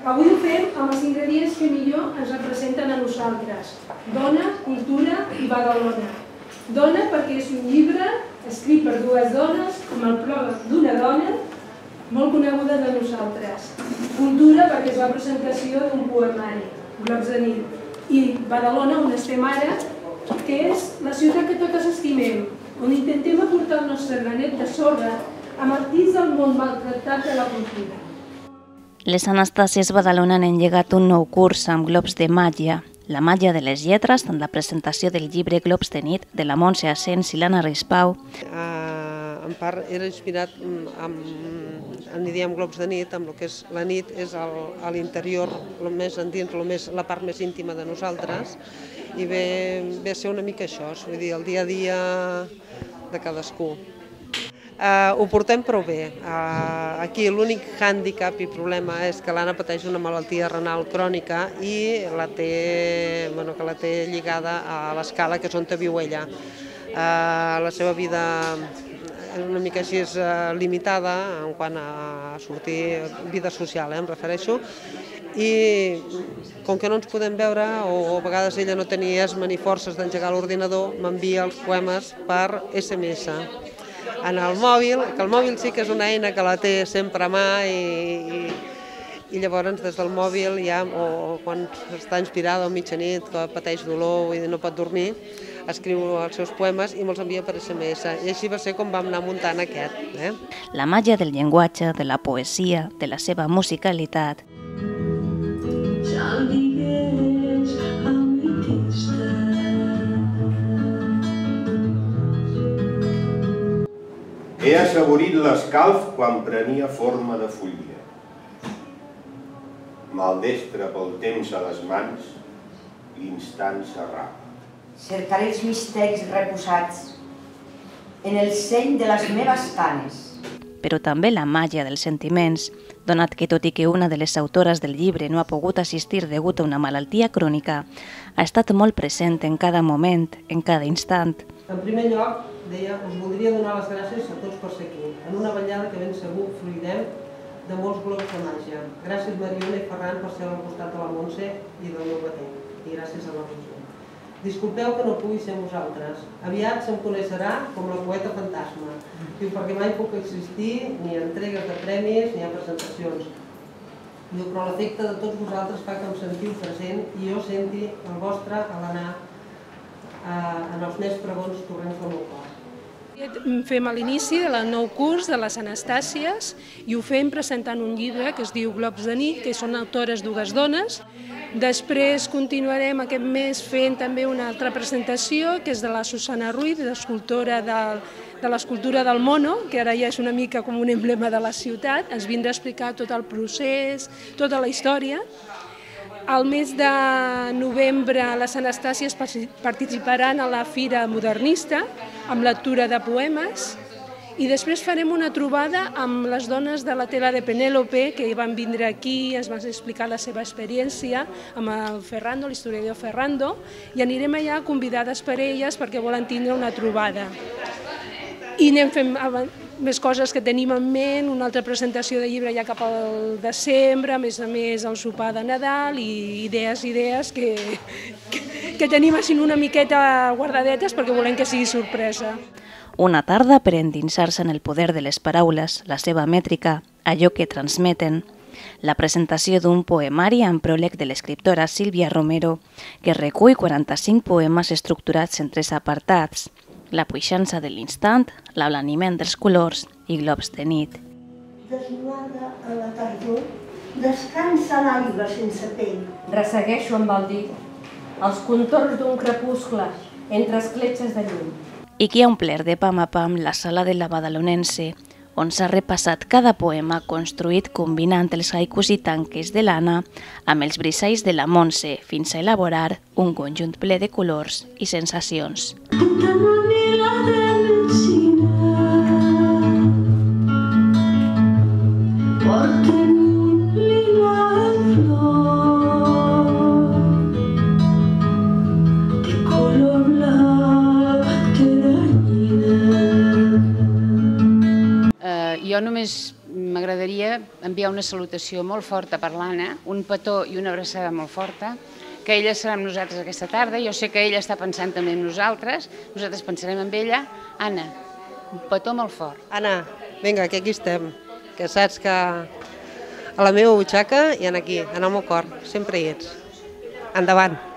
Avui ho fem amb els ingredients que millor ens representen a nosaltres: dona, cultura i Badalona. Dona perquè és un llibre escrit per dues dones, amb el pròleg d'una dona molt coneguda de nosaltres. Cultura perquè és la presentació d'un poemari, Globs de nit. I Badalona, on estem ara, que és la ciutat que totes estimem, on intentem aportar el nostre granet de sorra amb el dins del món maltractat de la cultura. Les Anastàcies Badalona han engegat un nou curs amb globs de màgia, la màgia de les lletres, tant la presentació del llibre Globs de nit de la Montse Asens i l'Anna Rispau. En part era inspirat, en diem globs de nit, amb el que és la nit, és a l'interior, més endins, la part més íntima de nosaltres, i ve a ser una mica això, vull dir, el dia a dia de cadascú. Ho portem prou bé. Aquí l'únic hàndicap i problema és que l'Anna pateix una malaltia renal crònica i la té lligada a l'escala, que és on viu ella. La seva vida una mica així és limitada en quant a sortir, vida social, em refereixo, i com que no ens podem veure, o a vegades ella no tenia esma ni forces d'engegar l'ordinador, m'envia els poemes per SMS. En el mòbil, que el mòbil sí que és una eina que la té sempre a mà i llavors des del mòbil ja, o quan està inspirada o mitjanit, que pateix dolor i no pot dormir, escriu els seus poemes i me'ls envia per SMS. I així va ser com vam anar muntant aquest. La màgia del llenguatge, de la poesia, de la seva musicalitat. He assaborit l'escalf quan prenia forma de follia. Maldestre pel temps a les mans, l'instant s'arrapa. Cercaré els misteris reposats en el seny de les meves canes. Però també la màgia dels sentiments, donat que tot i que una de les autores del llibre no ha pogut assistir degut a una malaltia crònica, ha estat molt present en cada moment, en cada instant. En primer lloc, deia, us voldria donar les gràcies a tots per ser aquí, en una vetllada que ben segur fruirem de molts globs de màgia. Gràcies Mariona i Ferran per ser al costat de la Montse i del meu batent, i gràcies a la Roser. Disculpeu que no pugui ser vosaltres. Aviat se'm coneixerà com la poeta fantasma. Diu, perquè mai puc existir ni a entregues de premis ni a presentacions. Diu, però l'efecte de tots vosaltres fa que em sentiu present i jo senti el vostre a l'anar en els més pregons torrents del meu cor. Fem a l'inici del nou curs de les Anastàcies i ho fem presentant un llibre que es diu Globs de nit, que són autores dues dones. Després continuarem aquest mes fent també una altra presentació, que és de la Susana Ruiz, l'escultora de l'escultura del mono, que ara ja és una mica com un emblema de la ciutat. Ens vindrà a explicar tot el procés, tota la història. Al mes de novembre les Anastàcies participaran a la Fira Modernista amb lectura de poemes i després farem una trobada amb les dones de la tela de Penélope que van vindre aquí, ens van explicar la seva experiència amb el Ferrando, l'historiador Ferrando, i anirem allà convidades per elles perquè volen tindre una trobada. I anem fent més coses que tenim en ment, una altra presentació de llibre ja cap al desembre, a més el sopar de Nadal i idees que tenim així una miqueta guardadetes perquè volem que sigui sorpresa. Una tarda per endinsar-se en el poder de les paraules, la seva mètrica, allò que transmeten. La presentació d'un poemari amb pròleg de l'escriptora Sílvia Romero, que recull 45 poemes estructurats en 3 apartats: la puixança de l'instant, l'ablaniment dels colors i globs de nit. Desnuada a la tardor, descansa l'aigua sense pell. Ressegueixo amb el dit els contorns d'un crepuscle entre escletxes de llum. I qui ha omplert de pam a pam la sala de la Badalonense, on s'ha repassat cada poema construït combinant els haikus i tanques de l'Anna amb els brisalls de la Montse fins a elaborar un conjunt ple de colors i sensacions. Jo només m'agradaria m'agradaria enviar una salutació molt forta per l'Anna, un petó i una abraçada molt forta, que ella serà amb nosaltres aquesta tarda, jo sé que ella està pensant també en nosaltres pensarem en ella. Anna, un petó molt fort. Anna, vinga, que aquí estem, que saps que a la meva butxaca i aquí, en el meu cor, sempre hi ets. Endavant!